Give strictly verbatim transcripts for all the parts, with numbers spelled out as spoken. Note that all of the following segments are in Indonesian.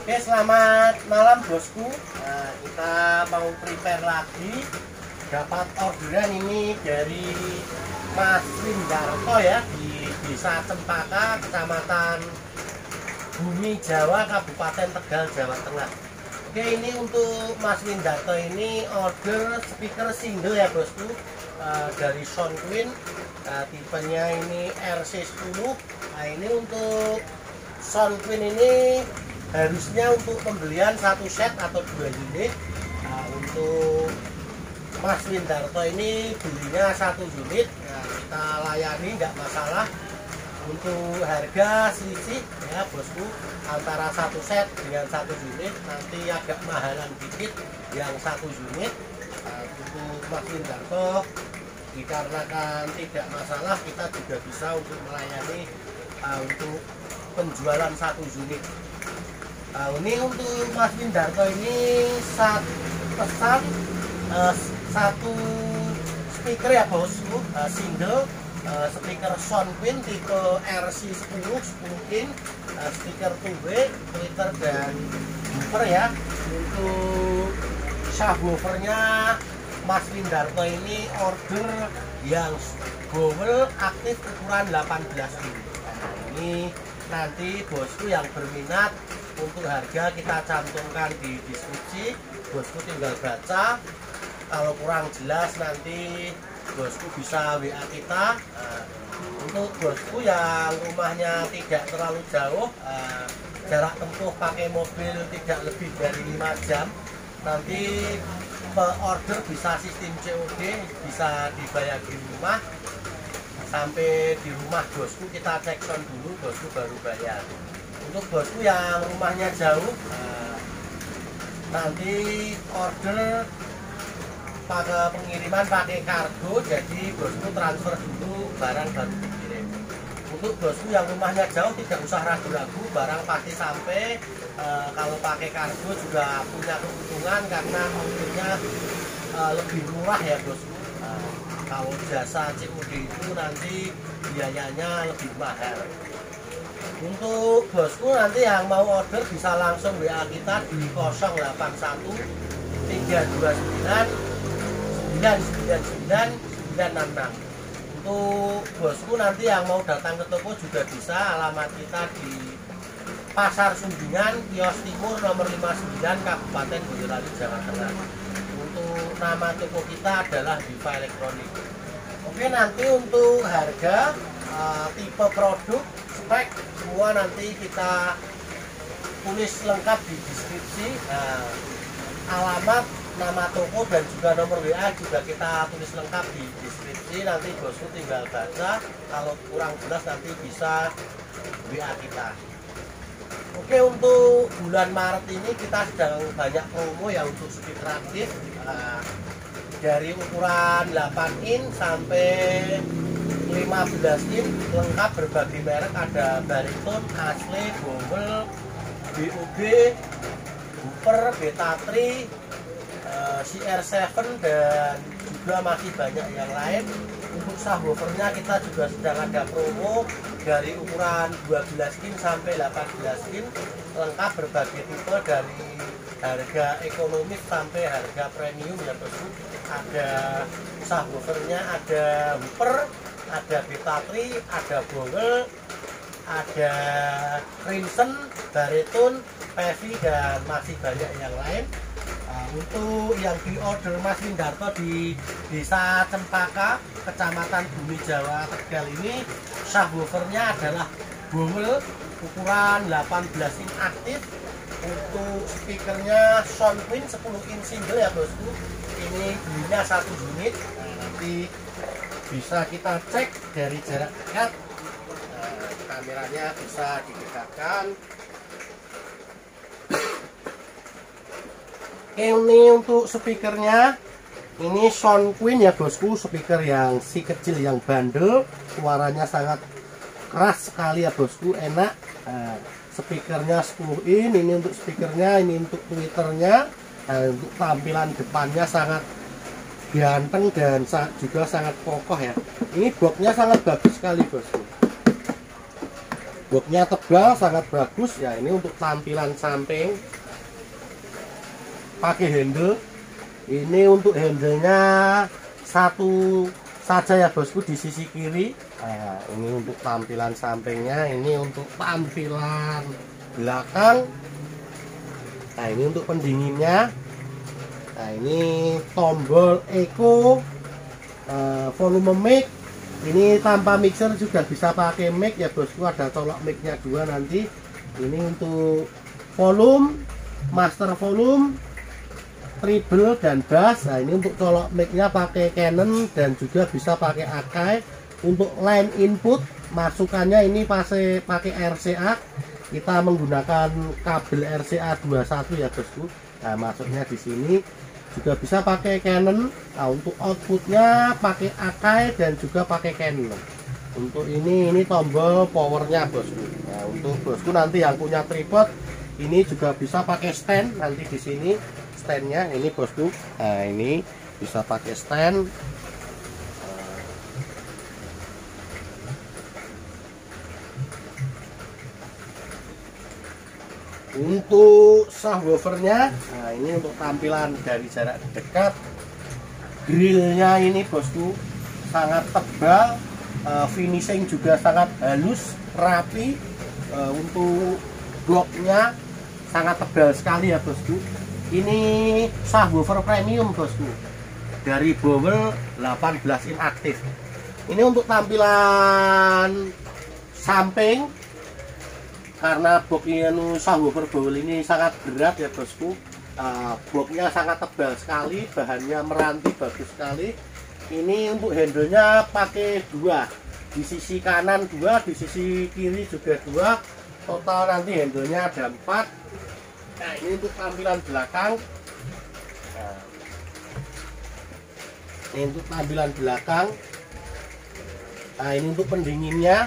Oke, selamat malam bosku. Nah, kita mau prepare lagi. Dapat orderan ini dari Mas Windarto ya, di Desa Cempaka, Kecamatan Bumi Jawa, Kabupaten Tegal, Jawa Tengah. Oke, ini untuk Mas Windarto ini order speaker single ya bosku, uh, dari Soundqueen. Uh, tipenya ini R C sepuluh. Nah, ini untuk Soundqueen ini harusnya untuk pembelian satu set atau dua unit. Nah, untuk Mas Windarto ini belinya satu unit. Nah, kita layani nggak masalah. Untuk harga selisih ya bosku, antara satu set dengan satu unit, nanti agak mahalan dikit yang satu unit. Nah, untuk Mas Windarto dikarenakan tidak masalah, kita juga bisa untuk melayani uh, untuk penjualan satu unit. Nah, ini untuk Mas Windarto ini saat pesan uh, satu speaker ya bosku, uh, single uh, speaker Soundqueen tipe R C sepuluh sepuluh in, uh, speaker two way, tweeter dan woofer ya. Untuk subwoofernya Mas Windarto ini order yang bowel aktif ukuran delapan belas in. Nah, ini nanti bosku yang berminat, untuk harga kita cantumkan di deskripsi, bosku tinggal baca. Kalau kurang jelas nanti bosku bisa W A kita. Nah, untuk bosku yang rumahnya tidak terlalu jauh, uh, jarak tempuh pakai mobil tidak lebih dari lima jam, nanti pe order bisa sistem C O D, bisa dibayar di rumah. Sampai di rumah bosku kita cek sound dulu, bosku baru bayar. Untuk bosku yang rumahnya jauh, uh, nanti order pakai pengiriman pakai kargo, jadi bosku transfer dulu barang baru dikirim. Untuk bosku yang rumahnya jauh tidak usah ragu-ragu, barang pasti sampai. Uh, kalau pakai kargo juga punya keuntungan karena ongkirnya uh, lebih murah ya bosku. Uh, kalau jasa C O D itu nanti biayanya lebih mahal. Untuk bosku nanti yang mau order bisa langsung W A kita di nol delapan satu tiga dua sembilan sembilan sembilan sembilan sembilan enam enam. Untuk bosku nanti yang mau datang ke toko juga bisa, alamat kita di Pasar Sumbingan, Kios Timur nomor lima puluh sembilan, Kabupaten Boyolali, Jawa Tengah. Untuk nama toko kita adalah Diva Elektronik. Oke, nanti untuk harga, uh, tipe produk, spek, semua nanti kita tulis lengkap di deskripsi. Nah, alamat, nama toko dan juga nomor W A juga kita tulis lengkap di deskripsi. Nanti bosku tinggal baca, kalau kurang jelas nanti bisa W A kita. Oke, untuk bulan Maret ini kita sedang banyak promo ya untuk speaker aktif, uh, dari ukuran delapan in sampai lima belas in, lengkap berbagai merek, ada bariton, asli, bowel, B O B, woofer, beta tiga, uh, C R tujuh, dan juga masih banyak yang lain. Untuk subwoofernya kita juga sedang ada promo dari ukuran dua belas in sampai delapan belas in, lengkap berbagai tipe dari harga ekonomis sampai harga premium ya bosku. Ada subwoofernya, ada woofer, ada beta tiga, ada bowel, ada crimson, bariton, pevi, dan masih banyak yang lain. Nah, untuk yang di order Mas Windarto di Desa Cempaka, Kecamatan Bumi Jawa, Tegal ini, subwoofernya adalah bowel ukuran delapan belas in aktif. Untuk speakernya Soundqueen sepuluh in single ya bosku, ini belinya satu unit. Nah, nanti bisa kita cek dari jarak dekat. Nah, kameranya bisa didekatkan. Ini untuk speakernya, ini Soundqueen ya bosku, speaker yang si kecil yang bandel, suaranya sangat keras sekali ya bosku, enak. Nah, speakernya sepuluh in, ini untuk speakernya, ini untuk tweeternya. Nah, untuk tampilan depannya sangat ganteng dan juga sangat kokoh ya. Ini boxnya sangat bagus sekali bosku. boxnya tebal, sangat bagus ya. Ini untuk tampilan samping pakai handle. Ini untuk handlenya satu saja ya bosku di sisi kiri. Nah, ini untuk tampilan sampingnya. Ini untuk tampilan belakang. Nah, ini untuk pendinginnya. Nah, ini tombol eco, uh, volume mic. Ini tanpa mixer juga bisa pakai mic ya bosku. Ada colok micnya dua nanti. Ini untuk volume, master volume, treble dan bass. Nah, ini untuk colok micnya pakai Canon dan juga bisa pakai Akai. Untuk line input masukannya ini pakai pakai R C A. Kita menggunakan kabel R C A dua puluh satu ya bosku. Nah, masuknya di sini juga bisa pakai Canon. Nah, untuk outputnya pakai Akai dan juga pakai Canon. Untuk ini ini tombol powernya bosku. Nah, untuk bosku nanti yang punya tripod ini juga bisa pakai stand nanti di sini. Standnya ini bosku. Nah, ini bisa pakai stand. Untuk subwoofernya, nah ini untuk tampilan dari jarak dekat. Grillnya ini bosku sangat tebal, uh, finishing juga sangat halus, rapi. Uh, untuk bloknya sangat tebal sekali ya bosku. Ini subwoofer premium bosku dari Bowell delapan belas in aktif. Ini untuk tampilan samping. Karena boxnya subwoofer Bowell ini sangat berat ya bosku. Uh, boxnya sangat tebal sekali, bahannya meranti bagus sekali. Ini untuk handlenya pakai dua, di sisi kanan dua, di sisi kiri juga dua. Total nanti handlenya ada empat. Nah, ini untuk tampilan belakang. Nah, ini untuk tampilan belakang. Nah, ini untuk pendinginnya.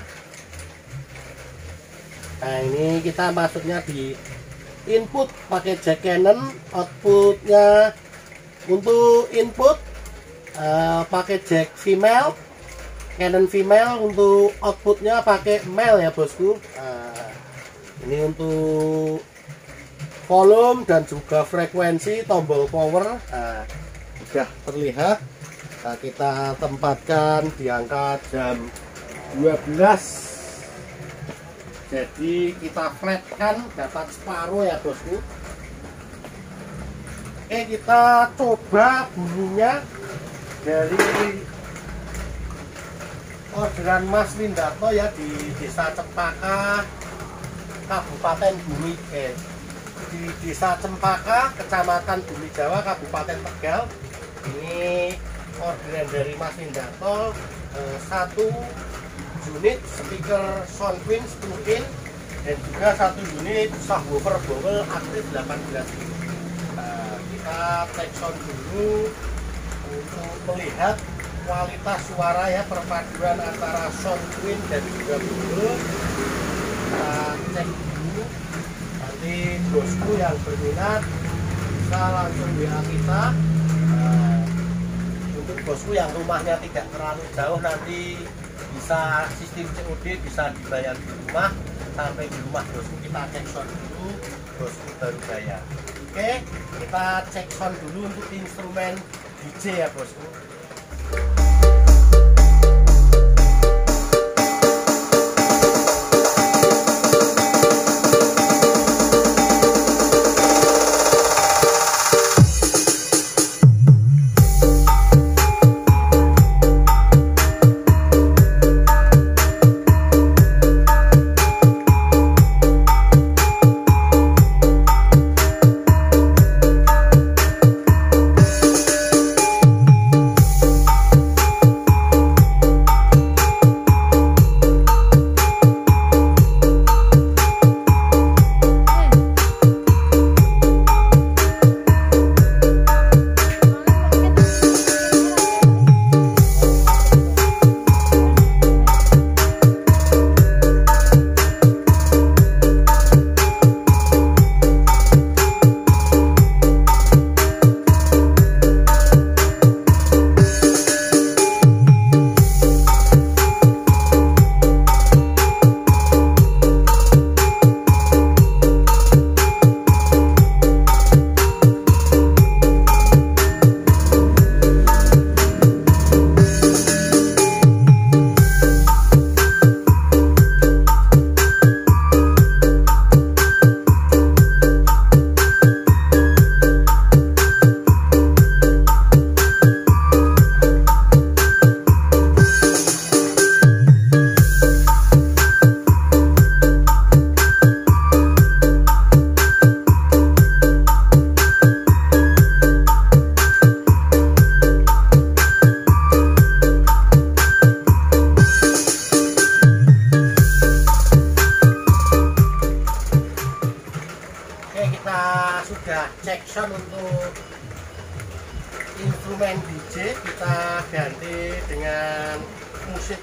Nah, ini kita masuknya di input pakai jack Canon, outputnya untuk input uh, pakai jack female, Canon female. Untuk outputnya pakai male ya bosku. Nah, ini untuk volume dan juga frekuensi, tombol power. Nah, sudah terlihat. Nah, kita tempatkan di angka jam dua belas. Jadi kita flatkan dapat separuh ya bosku. Oke, kita coba bunyinya dari orderan Mas Windarto ya di Desa Cempaka, Kabupaten Bumi eh, di Desa Cempaka, Kecamatan Bumi Jawa, Kabupaten Tegal. Ini orderan dari Mas Windarto, eh, satu unit speaker Soundqueen two in dan juga satu unit subwoofer Bowell aktif delapan belas. Nah, kita take sound dulu untuk melihat kualitas suara ya, perpaduan antara Soundqueen dan juga Bowell. Kita cek dulu, nanti bosku yang berminat bisa langsung W A kita. Nah, untuk bosku yang rumahnya tidak terlalu jauh nanti bisa sistem C O D, bisa dibayar di rumah. Sampai di rumah bosku kita cek sound dulu, bosku baru bayar. Oke, kita cek sound dulu untuk instrumen D J ya bosku. Oke, kita sudah cek sound untuk instrumen D J, kita ganti dengan musik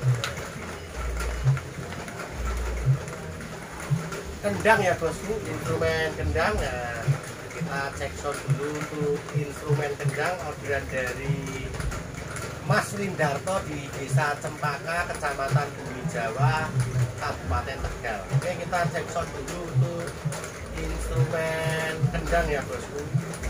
kendang ya bosku, instrumen kendang. Nah, kita cek sound dulu untuk instrumen kendang orderan dari Mas Windarto di Desa Cempaka, Kecamatan Bumi Jawa, Kabupaten Tegal. Oke, kita cek sound dulu untuk instrumen kendang ya bosku.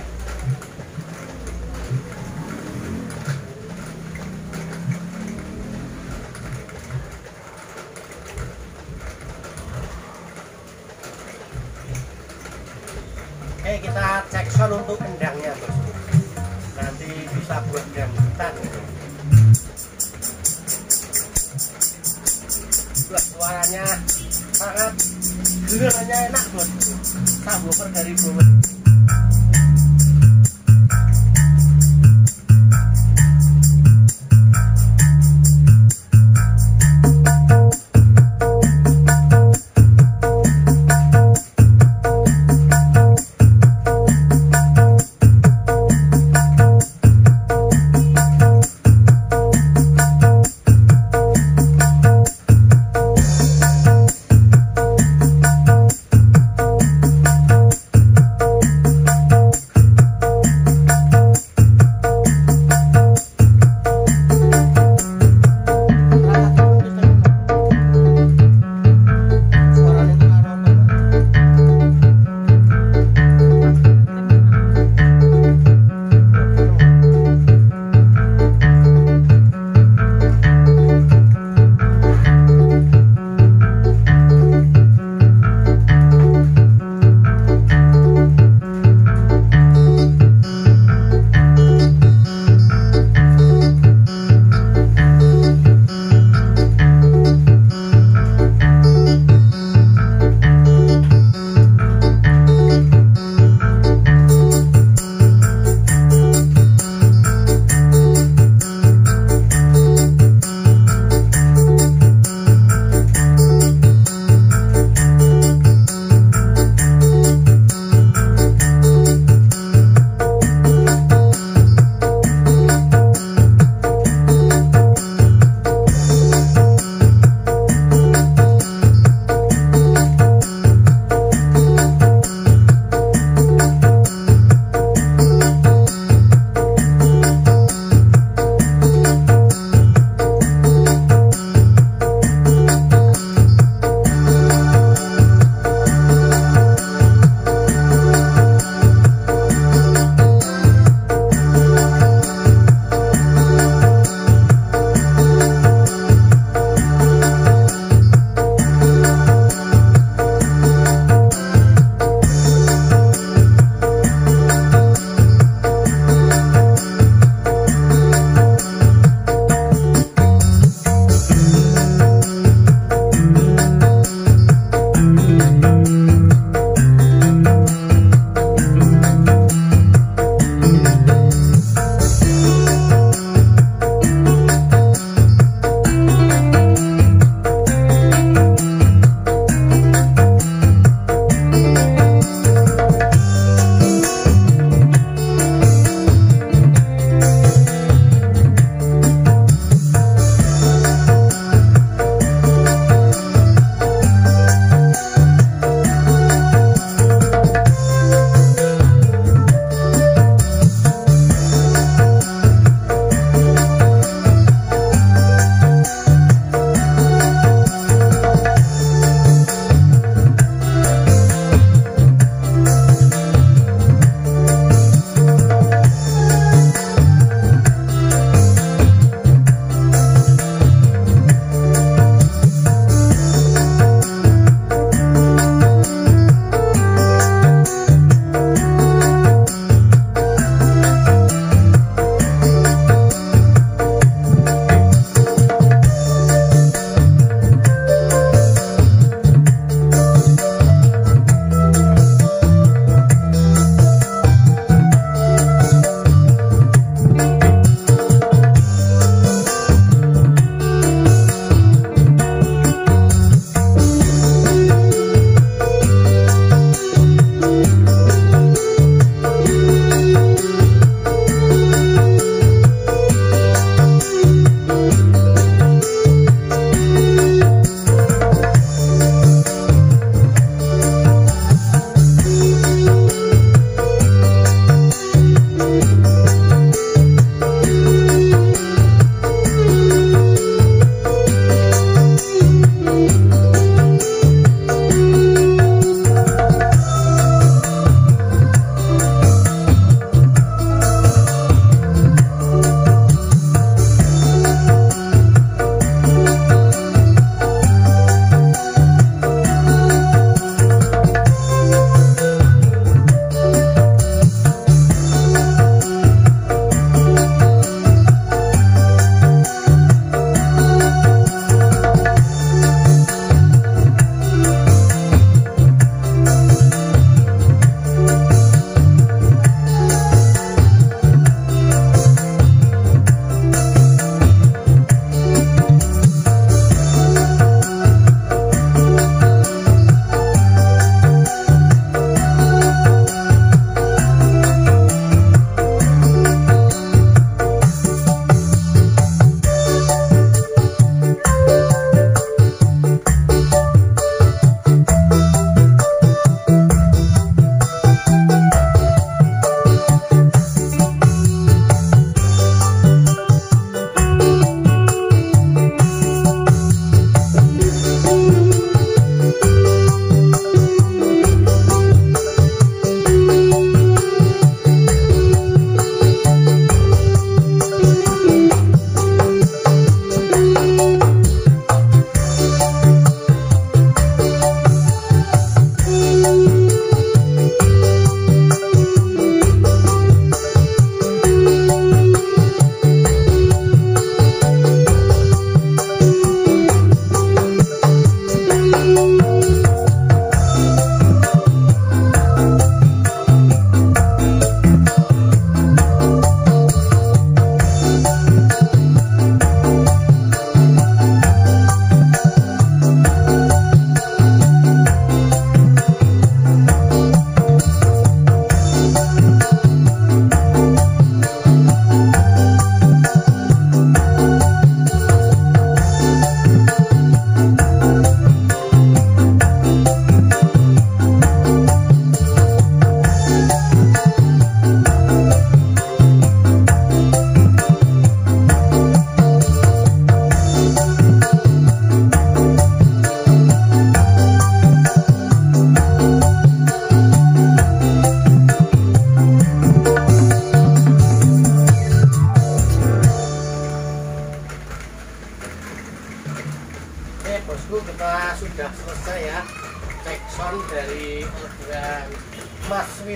Oke, kita cek sound untuk kendangnya bosku, nanti bisa buat gambutan gitu. Wah, suaranya sangat gerannya enak bosku, subwoofer dari Bowers.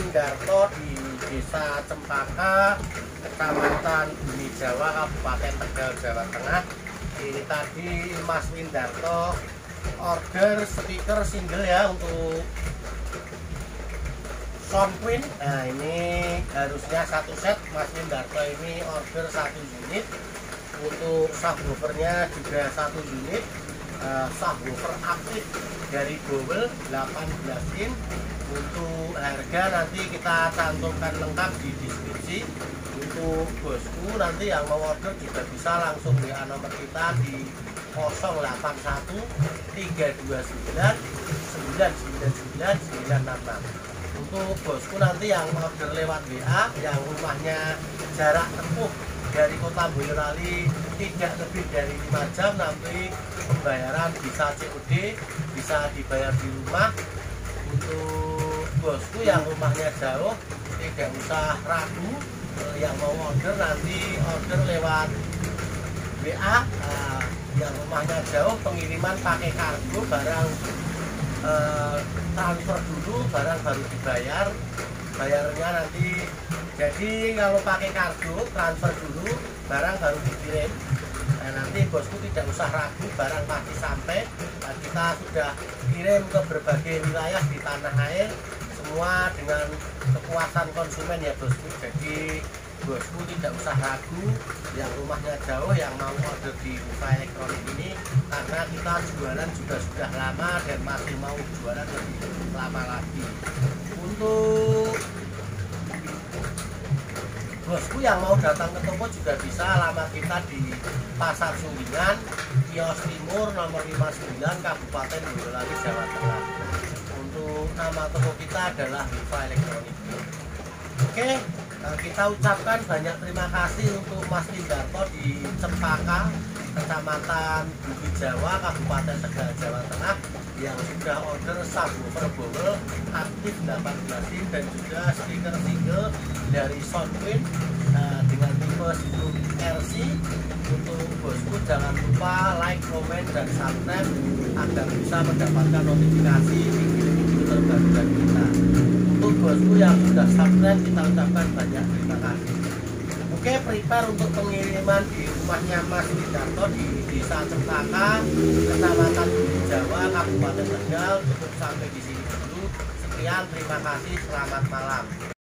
Windarto di Desa Cempaka, Kecamatan Bumi Jawa, Kabupaten Tegal, Jawa Tengah. Ini tadi Mas Windarto order speaker single ya untuk Sound Queen. Nah ini harusnya satu set. Mas Windarto ini order satu unit. Untuk subwoofernya juga satu unit. Uh, subwoofer aktif dari Bowel delapan belas in. Untuk harga nanti kita cantumkan lengkap di deskripsi. Untuk bosku nanti yang mau order juga bisa langsung W A nomor kita di nol delapan satu tiga dua sembilan sembilan sembilan sembilan sembilan enam enam. Untuk bosku nanti yang order lewat W A yang rumahnya jarak tempuh dari kota Boyolali tidak lebih dari lima jam, nanti pembayaran bisa C O D, bisa dibayar di rumah. Untuk bosku yang rumahnya jauh tidak usah ragu, yang mau order nanti order lewat W A. Nah, yang rumahnya jauh pengiriman pakai kargo, barang eh, transfer dulu, barang baru dibayar. Bayarnya nanti, jadi kalau pakai kargo transfer dulu, barang baru dikirim. Nah, nanti bosku tidak usah ragu, barang pasti sampai. Nah, kita sudah kirim ke berbagai wilayah di tanah air, semua dengan kepuasan konsumen ya bosku. Jadi bosku tidak usah ragu yang rumahnya jauh yang mau order di Wifi Elektronik ini, karena kita jualan juga sudah lama dan masih mau jualan lebih lama lagi. Untuk bosku yang mau datang ke toko juga bisa, alamat kita di Pasar Sulingan, Kios Timur nomor lima puluh sembilan, Kabupaten Boyolali, Jawa Tengah. Untuk nama toko kita adalah Wifi Elektronik. Oke, kita ucapkan banyak terima kasih untuk Mas Windarto di Cempaka, Kecamatan Bumi Jawa, Kabupaten Tegal, Jawa Tengah, yang sudah order subwoofer Bowel aktif delapan belas in dan juga speaker single dari Sound Queen uh, dengan tipe sepuluh R C. Untuk bosku jangan lupa like, komen, dan subscribe agar bisa mendapatkan notifikasi video-video terbaru dari kita. Untuk bosku yang sudah subscribe, kita ucapkan banyak terima kasih. Oke, prepare untuk pengiriman di rumahnya Mas Windarto di Desa Cempaka, Kecamatan Bumi Jawa, Kabupaten Tegal. Cukup sampai di sini dulu. Sekian, terima kasih, selamat malam.